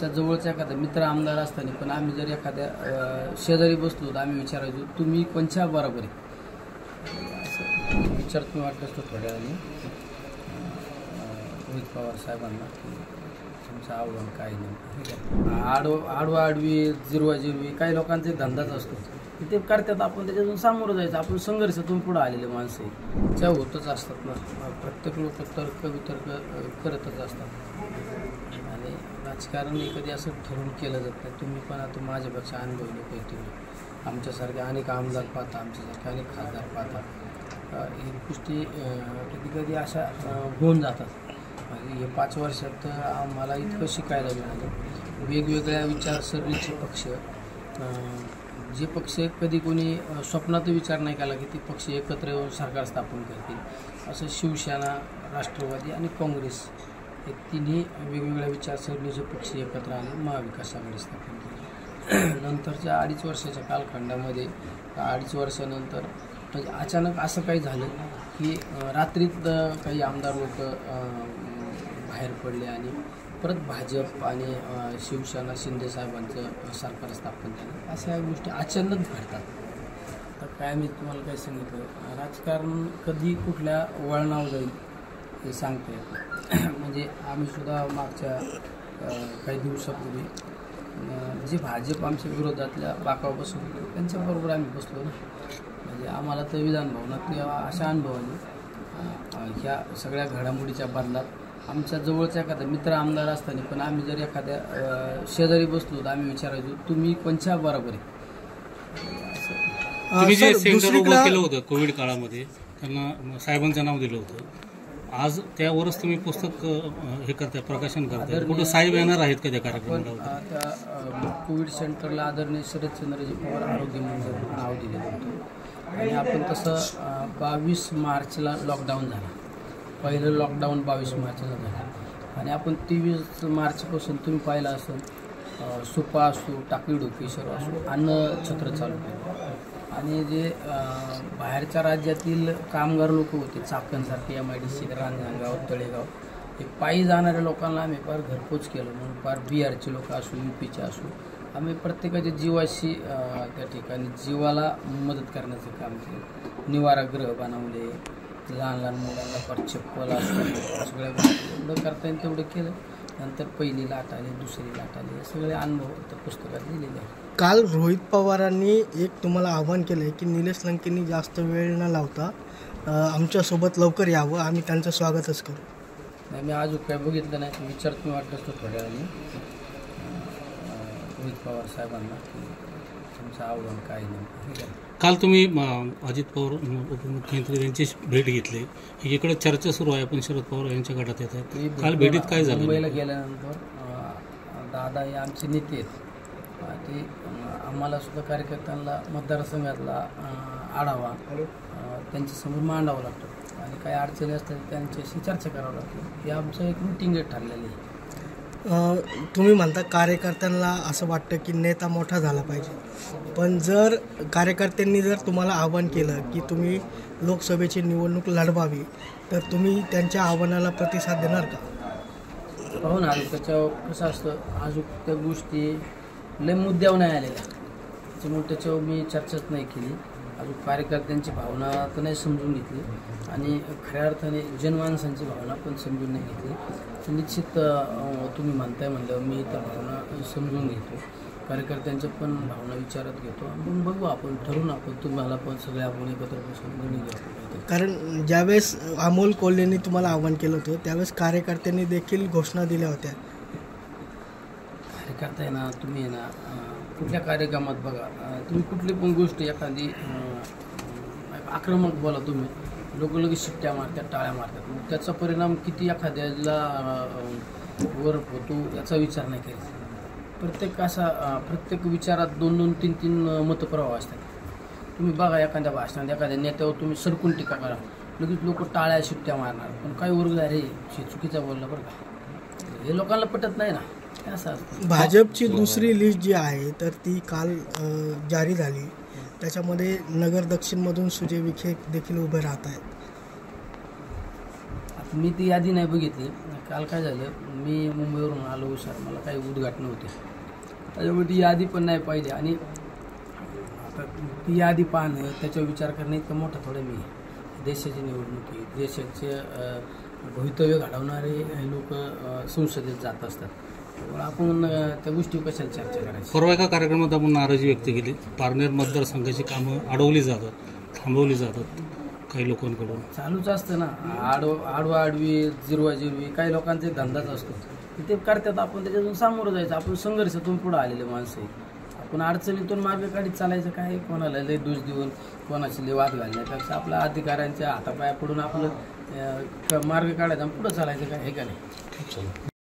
आमच्या जवळचा एखादा मित्र आमदार असताना पण आम्ही जर एखाद्या शेजारी बसलो तर आम्ही विचारायचो तुम्ही कोणत्या बरोबर आहे असं विचार तुम्ही वाटत असतो थोड्या वेळाने रोहित पवार साहेबांना की तुमचं आव्हान काय नाही. आडवी जिरवी काही करते धंदाच असतो ते करतात. आपण त्याच्यातून सामोरं जायचं. आपण संघर्षातून पुढे आलेले माणसं आहे त्या होतच असतात ना. प्रत्येक लोक तर्क करतच असतात आणि राजकारण कधी असं ठरवून केलं जात नाही. तुम्ही पण आता माझ्यापेक्षा अनुभवी लोक आहे. तुम्ही आमच्यासारखे अनेक आमदार पाहता, आमच्यासारखे अनेक खासदार पाहता. ही गोष्टी कधी कधी अशा होऊन जातात. हे 5 वर्षात आम्हाला इतकं शिकायला मिळालं. वेगवेगळ्या विचारसरणीचे पक्ष, जे पक्ष कधी कोणी स्वप्नात विचार नाही केला की ते पक्ष एकत्र येऊन सरकार स्थापन करतील, असं शिवसेना, राष्ट्रवादी आणि काँग्रेस हे तिन्ही वेगवेगळ्या विचारसरणीचे पक्ष एकत्र आले, महाविकास आघाडी स्थापन केली. नंतरच्या 2.5 वर्षाच्या कालखंडामध्ये 2.5 वर्षानंतर म्हणजे अचानक असं काही झालं की रात्रीत काही आमदार लोक बाहेर पडले आणि परत भाजप आणि शिवसेना शिंदेसाहेबांचं सरकार स्थापन झालं. अशा गोष्टी अचानक घडतात. तर काय मी तुम्हाला काय सांगितलं, राजकारण कधी कुठल्या वळणावर जाईल हे सांगता येत नाही. म्हणजे आम्हीसुद्धा मागच्या काही दिवसापूर्वी जे भाजप आमच्या विरोधातल्या बाकावर बसवत होते त्यांच्याबरोबर आम्ही बसलो ना. म्हणजे आम्हाला तर विधान भवनात अशा अनुभवाने ह्या सगळ्या घडामोडीच्या बदलात आमच्या जवळचा एखादा मित्र आमदार असताना पण आम्ही जर एखाद्या शेजारी बसलो तर आम्ही विचारायचो तुम्ही कोणत्या बरोबर आहे. तुम्ही जे सेंटर उभं केलं होतं कोविड काळामध्ये, त्यांना साहेबांचं नाव दिलं होतं. आज त्यावरच तुम्ही पुस्तक हे करताय, प्रकाशन करताय. कुठं साहेब येणार आहेत का त्या कार्यक्रमाला? त्या कोविड सेंटरला आदरणीय शरदचंद्रजी पवार आरोग्य मंत्र्यांनी नाव दिलेलं होतं आणि आपण तसं 22 मार्चला लॉकडाऊन झाला. पहिलं लॉकडाऊन 22 मार्चला झालं आणि आपण 23 मार्चपासून तुम्ही पाहिलं असेल सुपा असो, टाकळी डोकेश्वर असो, अन्नछत्र चालू केलं. आणि जे बाहेरच्या राज्यातील कामगार लोक होते, चाकणसारखे, MIDC, रांजणगाव, तळेगाव, हे पायी जाणाऱ्या लोकांना आम्ही फार घरपोच केलं. म्हणून फार बिहारचे लोक असो, UPचे असो, आम्ही प्रत्येकाच्या जीवाशी त्या ठिकाणी जीवाला मदत करण्याचं काम केलं. निवारागृह बनवले, लहान लहान मुलांना फार चप्पल असतात, सगळ्या गोष्टी एवढं करता येईल तेवढं केलं. नंतर पहिली लाट आली, दुसरी लाट आली, हे सगळे अनुभव त्या पुस्तकात दिलेले आहेत. काल रोहित पवारांनी एक तुम्हाला आव्हान केलं आहे की निलेश लंकेंनी जास्त वेळ न लावता आमच्यासोबत लवकर यावं, आम्ही त्यांचं स्वागतच करू. नाही, मी अजून काय बघितलं नाही. विचार तुम्ही वाटत असतो थोड्या वेळाने रोहित पवार साहेबांना की तुमचं आव्हान काय नाही. काल तुम्ही अजित पवार उपमुख्यमंत्री यांची भेट घेतली. इकडे चर्चा सुरू आहे, पण शरद पवार यांच्या गटात येत आहेत. काल भेटीत काय झालं? मुंबईला गेल्यानंतर दादा हे आमचे नेते आहेत. ते आम्हाला सुद्धा कार्यकर्त्यांना मतदारसंघातला आढावा त्यांच्यासमोर मांडावा लागतो आणि काही अडचणी असतात त्यांच्याशी चर्चा करावं लागते. हे आमचं एक मिटिंग ठरलेली आहे. तुम्ही म्हणता कार्यकर्त्यांना असं वाटतं की नेता मोठा झाला पाहिजे, पण जर कार्यकर्त्यांनी जर तुम्हाला आव्हान केलं की तुम्ही लोकसभेची निवडणूक लढवावी, तर तुम्ही त्यांच्या आव्हानाला प्रतिसाद देणार का? पाहू ना, त्याच्यावर कसं असतं, अजून त्या गोष्टी लय मुद्द्यावर नाही आलेल्या, त्याच्यामुळे त्याच्यावर मी चर्चाच नाही केली. अजून कार्यकर्त्यांची भावना तर नाही समजून घेतली आणि खऱ्या अर्थाने जनमानसांची भावना पण समजून नाही घेतली. निश्चित तुम्ही म्हणताय म्हणल्यावर मी त्या भावना समजून घेतो, कार्यकर्त्यांच्या पण भावना विचारात घेतो. मग बघू, आपण ठरवून आपण तुम्हाला पण सगळे आपण एकत्र बसून निर्णय घेऊ. कारण ज्यावेळेस अमोल कोल्हेंनी तुम्हाला आव्हान केलं होतं त्यावेळेस कार्यकर्त्यांनी देखील घोषणा दिल्या होत्या. कार्यकर्ता आहे ना, तुम्ही आहे ना, कुठल्या कार्यक्रमात बघा, तुम्ही कुठली पण गोष्ट एखादी आक्रमक बोला, तुम्ही लोक लगेच शिट्ट्या मारतात, टाळ्या मारतात. मग त्याचा परिणाम किती एखाद्याला वर होतो याचा विचार नाही करायचा. प्रत्येक विचारात 2-2, 3-3 मतप्रवाह असतात. तुम्ही बघा, एखाद्या भाषणात एखाद्या नेत्यावर तुम्ही सरकून टीका करा, लगेच लोक टाळ्या शिट्ट्या मारणार. पण काही वर्ग अरे हे चुकीचा बोलला बरं का, हे लोकांना पटत नाही ना. भाजपची दुसरी लिस्ट जी आहे तर ती काल जारी झाली. त्याच्यामध्ये नगर दक्षिणमधून सुजय विखे देखील उभे राहत आहेत. मी ती यादी नाही बघितली. काल काय झालं, मी मुंबईवरून आलो हुशार, मला काही उद्घाटन होते, त्याच्यामुळे ती यादी पण नाही पाहिजे. आणि आता ती यादी पाहणं, त्याच्यावर विचार करणं इतकं मोठं थोडं मी देशाची निवडणुकी, देशाचे भवितव्य घडवणारे लोक संसदेत जात असतात, त्यामुळे आपण त्या गोष्टी कशाला चर्चा करायची. परवा एका कार्यक्रमात आपण नाराजी व्यक्त केली, पारनेर मतदारसंघाची कामं अडवली जातात, थांबवली जातात काही लोकांकडून. चालूच असतं ना, आडवी जिरवी काही लोकांचा एक धंदाच असतो, ते करतात. आपण त्याच्यातून सामोरं जायचं. आपण संघर्षातून पुढे आलेले माणसं आहे. आपण अडचणीतून मार्ग काढीत चालायचं. काय कोणाला लय दोष देऊन कोणाचे लय वाद घालण्यापेक्षा आपल्या अधिकाऱ्यांच्या हातापाया पडून आपलं मार्ग काढायचा आणि पुढं चालायचं. काय हे का नाही.